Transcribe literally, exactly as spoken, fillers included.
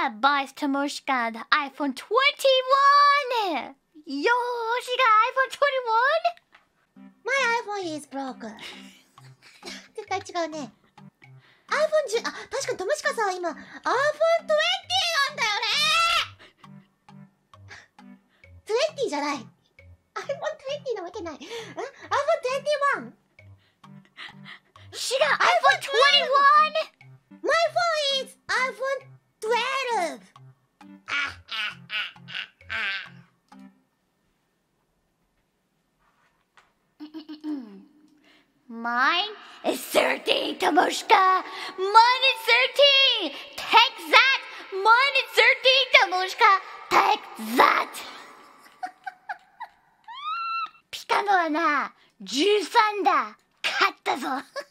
Pika buys Tomoshika the iPhone twenty-one. Yoshi got iPhone twenty-one? My iPhone is broken. 絶対違うね。iPhone じゅう、あ、確かにトモシカさんは今 iPhone にじゅうなんだよね。にじゅうじゃない。iPhone にじゅうなわけない。ん ?iPhone にじゅういち? She got iPhone twenty-one? My phone is iPhone twelve. Mine is thirteen, Tomoshika. Mine is thirteen. Take that. Mine is thirteen, Tomoshika. Take that. ピカのはな、じゅうさんだ。勝ったぞ。